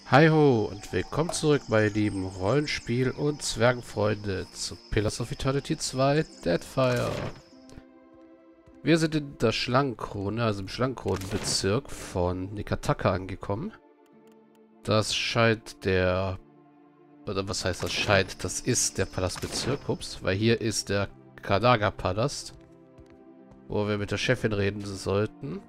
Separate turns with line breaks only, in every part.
Hi ho und willkommen zurück, meine lieben Rollenspiel- und Zwergenfreunde zu Pillars of Eternity 2 Deadfire. Wir sind in der Schlangenkrone, also im Schlangenkronenbezirk von Nekataka angekommen. Das scheint der... Oder was heißt das scheint? Das ist der Palastbezirk, ups, weil hier ist der Kadaga-Palast, wo wir mit der Chefin reden sollten.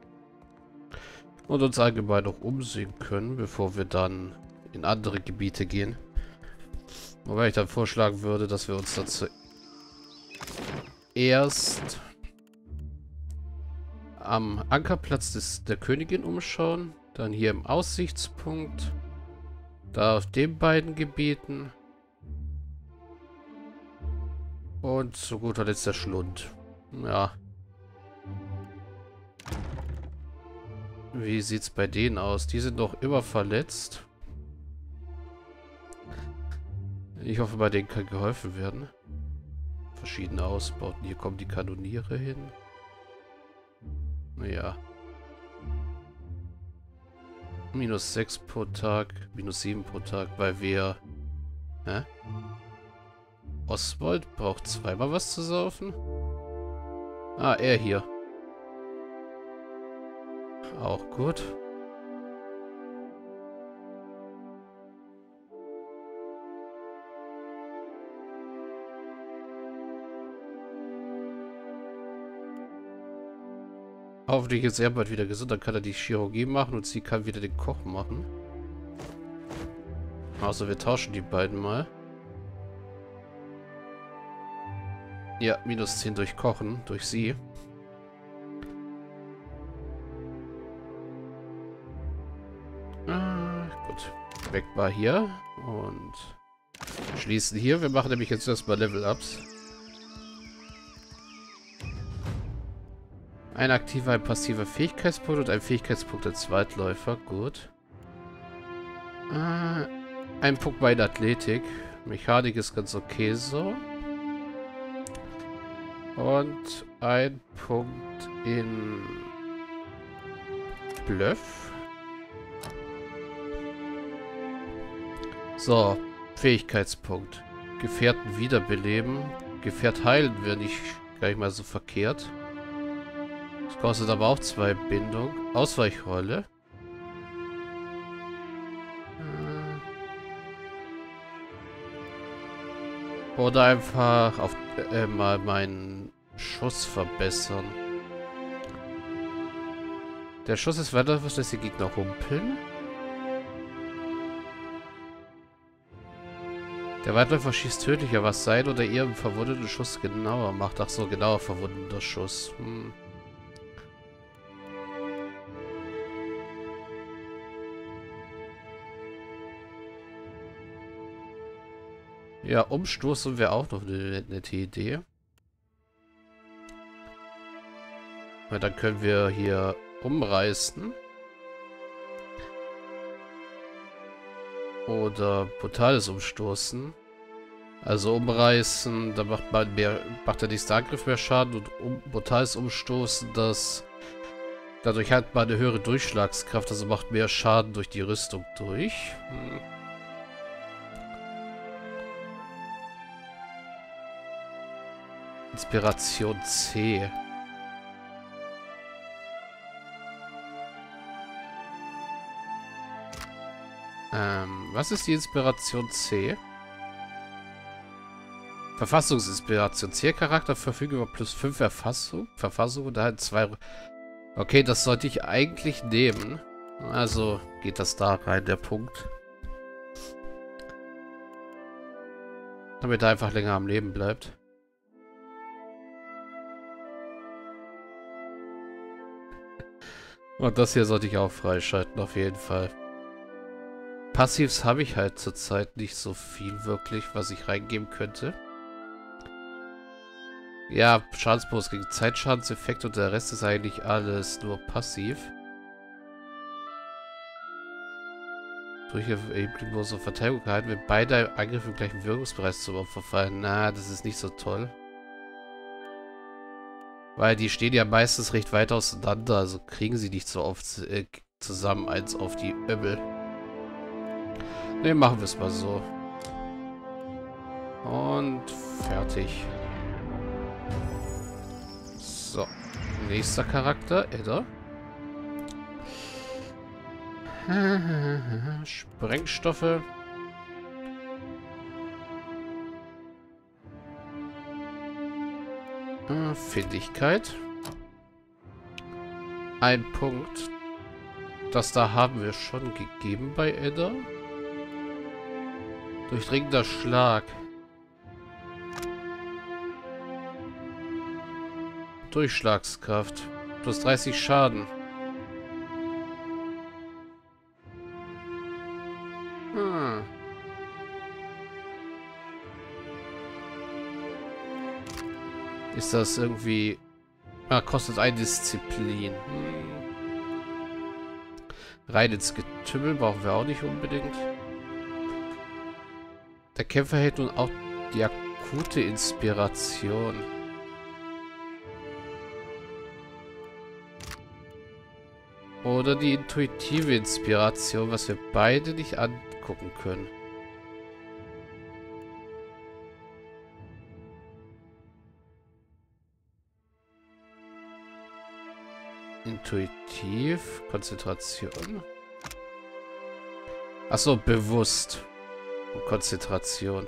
Und uns allgemein noch umsehen können, bevor wir dann in andere Gebiete gehen. Wobei ich dann vorschlagen würde, dass wir uns dazu erst am Ankerplatz der Königin umschauen. Dann hier im Aussichtspunkt. Da auf den beiden Gebieten. Und zu guter Letzt der Schlund. Ja. Wie sieht's bei denen aus? Die sind doch immer verletzt. Ich hoffe, bei denen kann geholfen werden. Verschiedene Ausbauten. Hier kommen die Kanoniere hin. Naja. -6 pro Tag, -7 pro Tag, weil wir... Hä? Oswald braucht zweimal was zu saufen? Ah, er hier. Auch gut. Hoffentlich ist er bald wieder gesund, dann kann er die Chirurgie machen und sie kann wieder den Koch machen. Also wir tauschen die beiden mal. Ja, -10 durch Kochen, durch sie. Gut. Weg war hier. Und schließen hier. Wir machen nämlich jetzt erstmal Level-Ups. Ein aktiver, ein passiver Fähigkeitspunkt und ein Fähigkeitspunkt der Zweitläufer. Gut. Ein Punkt bei der Athletik. Mechanik ist ganz okay so. Und ein Punkt in Bluff. So, Fähigkeitspunkt. Gefährten wiederbeleben. Gefährt heilen wäre nicht gar nicht mal so verkehrt. Das kostet aber auch 2 Bindung. Ausweichrolle. Oder einfach auf mal meinen Schuss verbessern. Der Schuss ist weiter, was lässt die Gegner humpeln. Der Weitläufer schießt tödlicher, was sein oder ihrem verwundeten Schuss genauer macht. Ach so, genauer verwundeter Schuss. Ja, umstoßen wäre auch noch eine nette Idee. Weil dann können wir hier umreißen. Oder brutales Umstoßen. Also umreißen, da macht der nächste Angriff mehr Schaden und brutales Umstoßen, dadurch hat man eine höhere Durchschlagskraft, also macht mehr Schaden durch die Rüstung durch. Inspiration C. Was ist die Inspiration C? Verfassungsinspiration. C-Charakter verfügt über +5 Verfassung und daher 2... Okay, das sollte ich eigentlich nehmen. Also geht das da rein, der Punkt. Damit er einfach länger am Leben bleibt. Und das hier sollte ich auch freischalten, auf jeden Fall. Passivs habe ich halt zurzeit nicht so viel wirklich, was ich reingeben könnte. Ja, Schadensbonus gegen Zeitschadenseffekt und der Rest ist eigentlich alles nur passiv. Durch ebenbildlose Verteidigung gehalten, wenn beide Angriffe im gleichen Wirkungsbereich zum Opfer fallen. Na, das ist nicht so toll. Weil die stehen ja meistens recht weit auseinander, also kriegen sie nicht so oft zusammen eins auf die Ömmel. Ne, machen wir es mal so. Und fertig. So. Nächster Charakter, Edda. Sprengstoffe. Findigkeit. Ein Punkt. Das da haben wir schon gegeben bei Edda. Durchdringender Schlag. Durchschlagskraft. Plus 30 Schaden. Hm. Ist das irgendwie... Ah, kostet eine Disziplin. Rein ins Getümmel brauchen wir auch nicht unbedingt. Der Kämpfer hält nun auch die akute Inspiration. Oder die intuitive Inspiration, was wir beide nicht angucken können. Intuitiv, Konzentration. Achso, bewusst. Und Konzentration.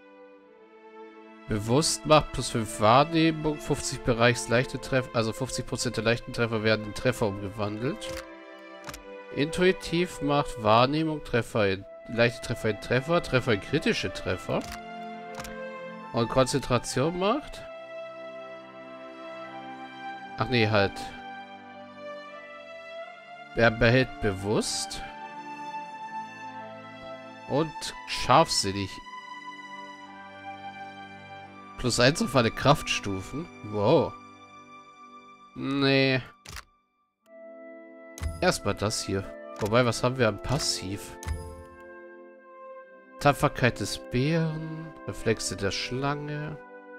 Bewusst macht plus 5 Wahrnehmung, 50 Bereichsleichte Treffer, also 50% der leichten Treffer werden in Treffer umgewandelt. Intuitiv macht Wahrnehmung, leichte Treffer in Treffer, Treffer in kritische Treffer. Und Konzentration macht... Ach nee, halt. Er behält bewusst. Und scharfsinnig. Plus 1 auf alle Kraftstufen. Wow. Nee. Erstmal das hier. Wobei, was haben wir an Passiv? Tapferkeit des Bären. Reflexe der Schlange.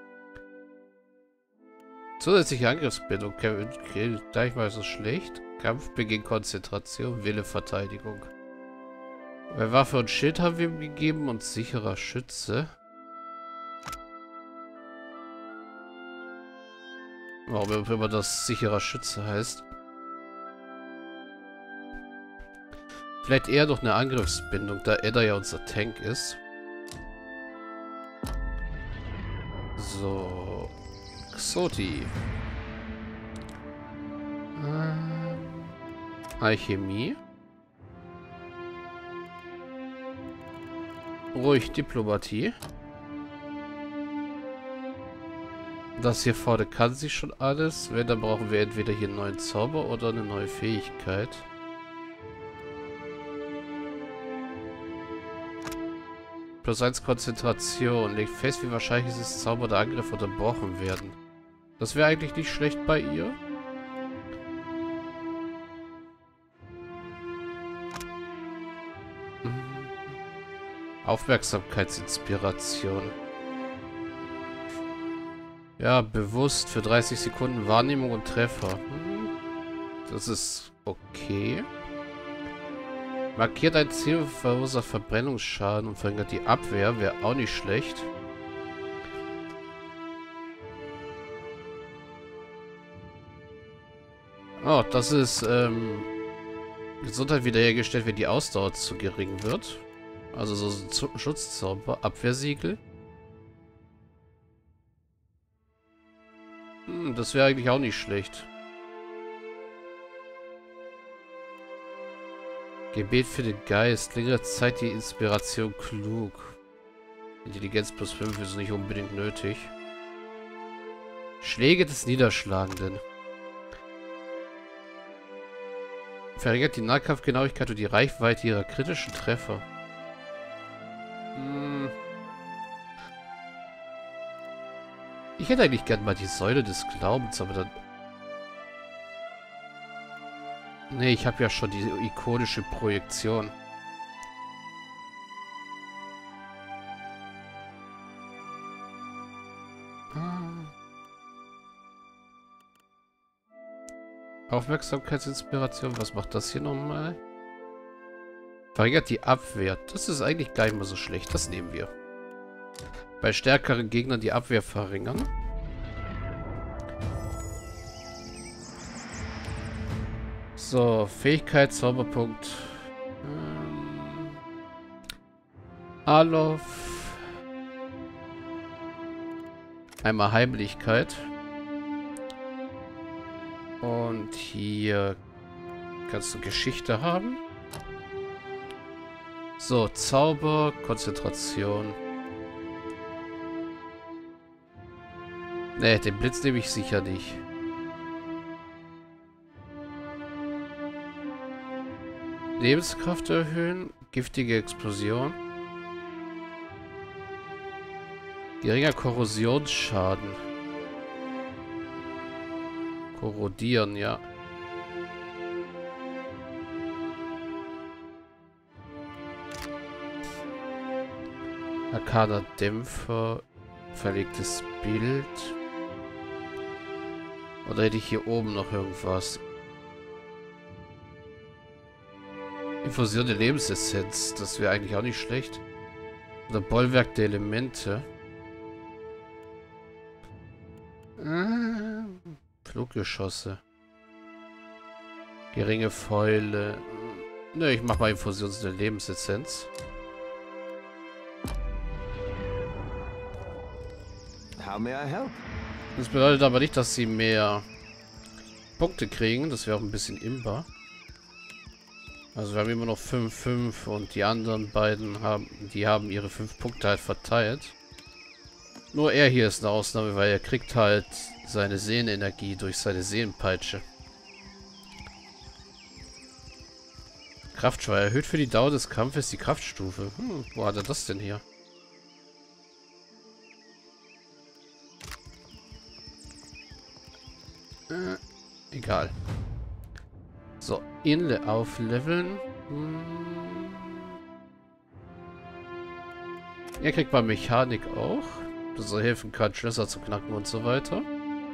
Zusätzliche Angriffsbildung. Okay, gleich mal so schlecht. Kampfbeginn, Konzentration, Wille, Verteidigung. Bei Waffe und Schild haben wir ihm gegeben und sicherer Schütze. Warum immer das sicherer Schütze heißt. Vielleicht eher noch eine Angriffsbindung, da Edda ja unser Tank ist. So. Xoti. Alchemie. Ruhig Diplomatie. Das hier vorne kann sie schon alles. Wenn, dann brauchen wir entweder hier einen neuen Zauber oder eine neue Fähigkeit. Plus 1 Konzentration. Legt fest, wie wahrscheinlich ist es, Zauber oder Angriff unterbrochen werden. Das wäre eigentlich nicht schlecht bei ihr. Aufmerksamkeitsinspiration. Ja, bewusst für 30 Sekunden Wahrnehmung und Treffer. Das ist okay. Markiert ein Ziel, verursacht Verbrennungsschaden und verringert die Abwehr. Wäre auch nicht schlecht. Oh, das ist Gesundheit wiederhergestellt, wenn die Ausdauer zu gering wird. Also so ein Schutzzauber. Abwehrsiegel. Das wäre eigentlich auch nicht schlecht. Gebet für den Geist. Längere Zeit die Inspiration klug. Intelligenz plus 5 ist nicht unbedingt nötig. Schläge des Niederschlagenden. Verringert die Nahkampfgenauigkeit und die Reichweite ihrer kritischen Treffer. Ich hätte eigentlich gern mal die Säule des Glaubens, aber dann... Nee, ich habe ja schon diese ikonische Projektion. Aufmerksamkeitsinspiration, was macht das hier nochmal? Verringert die Abwehr. Das ist eigentlich gar nicht mal so schlecht. Das nehmen wir. Bei stärkeren Gegnern die Abwehr verringern. So, Fähigkeit, Zauberpunkt. Alof. Einmal Heimlichkeit. Und hier kannst du Geschichte haben. So, Zauber, Konzentration. Ne, den Blitz nehme ich sicher nicht. Lebenskraft erhöhen, giftige Explosion. Geringer Korrosionsschaden. Korrodieren, ja. Arkaner Dämpfer. Verlegtes Bild. Oder hätte ich hier oben noch irgendwas? Infusion der Lebensessenz. Das wäre eigentlich auch nicht schlecht. Oder Bollwerk der Elemente. Fluggeschosse. Geringe Fäule. Ne, ich mach mal Infusion der Lebensessenz.
How may I help?
Das bedeutet aber nicht, dass sie mehr Punkte kriegen. Das wäre auch ein bisschen imbar. Also wir haben immer noch 5 und die anderen beiden haben ihre 5 Punkte halt verteilt. Nur er hier ist eine Ausnahme, weil er kriegt halt seine Sehnenergie durch seine Sehnenpeitsche. Kraftschweier erhöht für die Dauer des Kampfes die Kraftstufe. Wo hat er das denn hier? Egal. So, Inle aufleveln. Er kriegt bei Mechanik auch. Das soll helfen kann, Schlösser zu knacken und so weiter.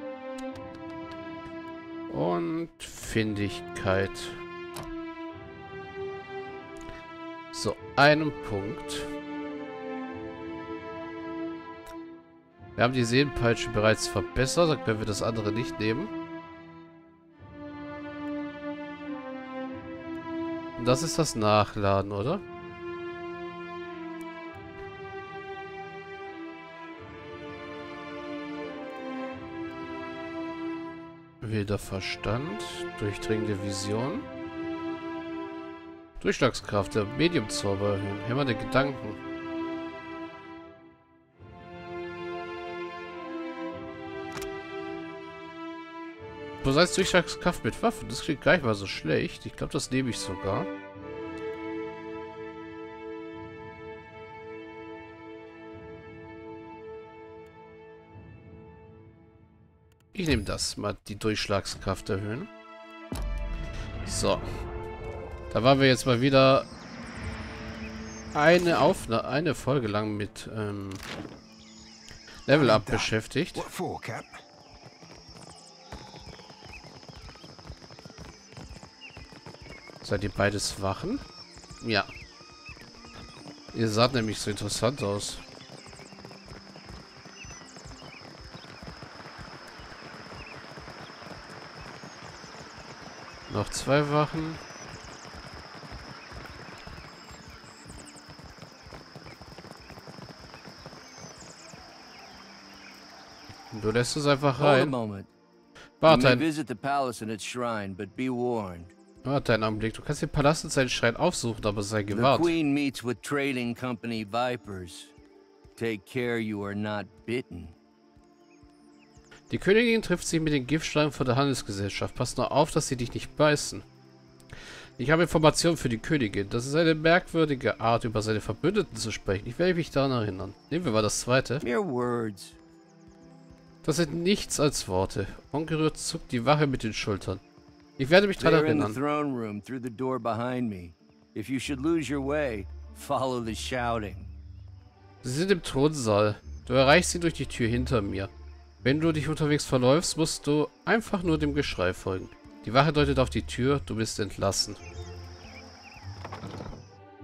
Und Findigkeit. So, einen Punkt. Wir haben die Sehnenpeitsche bereits verbessert, dann können wir das andere nicht nehmen. Und das ist das Nachladen, oder? Wilder Verstand, durchdringende Vision. Durchschlagskraft, der Mediumzauber erhöhen, hämmernde Gedanken. Bereits Durchschlagskraft mit Waffen, das klingt gar nicht mal so schlecht. Ich glaube, das nehme ich sogar. Ich nehme das, mal die Durchschlagskraft erhöhen. So. Da waren wir jetzt mal wieder eine Folge lang mit Level Up beschäftigt. Seid ihr beides Wachen? Ja. Ihr saht nämlich so interessant aus. Noch 2 Wachen. Du lässt es einfach rein. Warte einen Augenblick. Du kannst den Palast und seinen Schrein aufsuchen, aber sei gewarnt.
The Queen meets with trading company Vipers. Take care you are not bitten.
Die Königin trifft sich mit den Giftschlangen von der Handelsgesellschaft. Pass nur auf, dass sie dich nicht beißen. Ich habe Informationen für die Königin. Das ist eine merkwürdige Art, über seine Verbündeten zu sprechen. Ich werde mich daran erinnern. Nehmen wir mal das zweite.
Mere words.
Das sind nichts als Worte. Ungerührt zuckt die Wache mit den Schultern. Ich werde mich daran erinnern. Sie sind im Thronsaal. Du erreichst sie durch die Tür hinter mir. Wenn du dich unterwegs verläufst, musst du einfach nur dem Geschrei folgen. Die Wache deutet auf die Tür, du bist entlassen.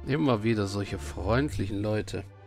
Immer wieder solche freundlichen Leute.